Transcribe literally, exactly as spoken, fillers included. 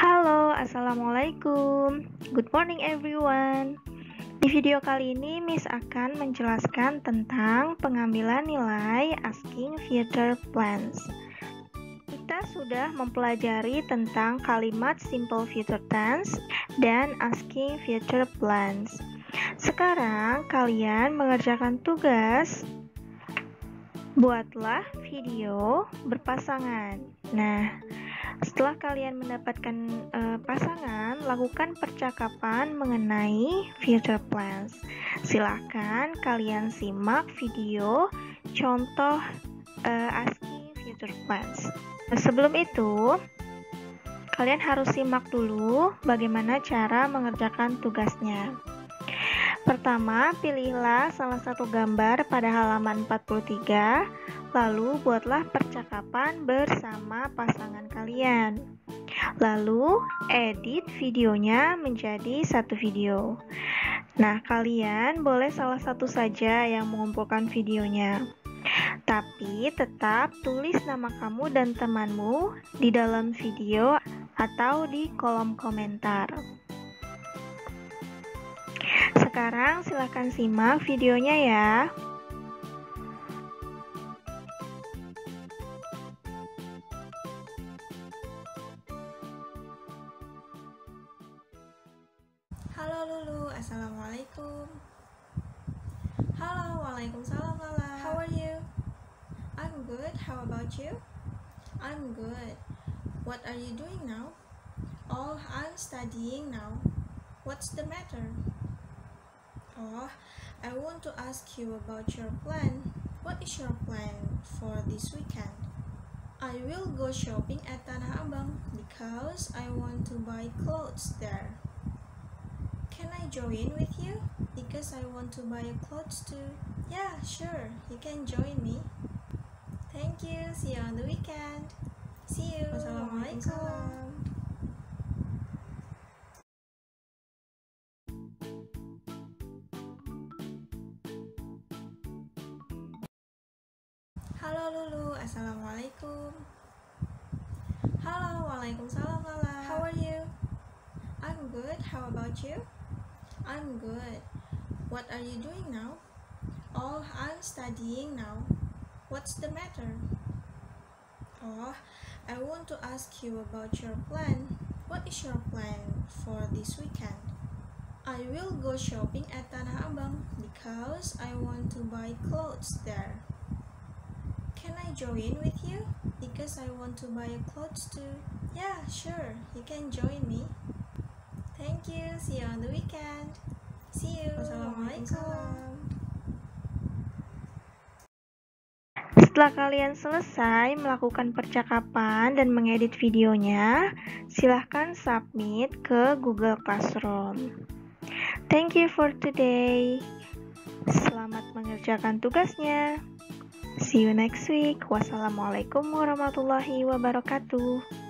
Halo, assalamualaikum. Good morning everyone. Di video kali ini Miss akan menjelaskan tentang pengambilan nilai asking future plans. Kita sudah mempelajari tentang kalimat simple future tense dan asking future plans. Sekarang kalian mengerjakan tugas. Buatlah video berpasangan. Nah, setelah kalian mendapatkan uh, pasangan, lakukan percakapan mengenai future plans. Silahkan kalian simak video contoh uh, asking future plans. Sebelum itu, kalian harus simak dulu bagaimana cara mengerjakan tugasnya. Pertama, pilihlah salah satu gambar pada halaman empat puluh tiga, lalu buatlah percakapan bersama pasangan kalian. Lalu, edit videonya menjadi satu video. Nah, kalian boleh salah satu saja yang mengumpulkan videonya. Tapi tetap tulis nama kamu dan temanmu di dalam video atau di kolom komentar. Sekarang silahkan simak videonya ya. Halo Lulu, assalamualaikum. Halo, waalaikumsalam Lala. How are you? I'm good. How about you? I'm good. What are you doing now? Oh, I'm studying now. What's the matter? Oh, I want to ask you about your plan. What is your plan for this weekend? I will go shopping at Tanah Abang because I want to buy clothes there. Can I join with you? Because I want to buy clothes too. Yeah, sure, you can join me. Thank you, see you on the weekend. See you. Wassalamualaikum. Halo Lulu, assalamualaikum. Halo, waalaikumsalam Lala. How are you? I'm good. How about you? I'm good. What are you doing now? Oh, I'm studying now. What's the matter? Oh, I want to ask you about your plan. What is your plan for this weekend? I will go shopping at Tanah Abang because I want to buy clothes there. Can I join with you? Because I want to buy clothes too. Yeah, sure, you can join me. Thank you, see you on the weekend. See you. Wassalamualaikum. Setelah kalian selesai melakukan percakapan dan mengedit videonya, silahkan submit ke Google Classroom. Thank you for today. Selamat mengerjakan tugasnya. See you next week. Wassalamualaikum warahmatullahi wabarakatuh.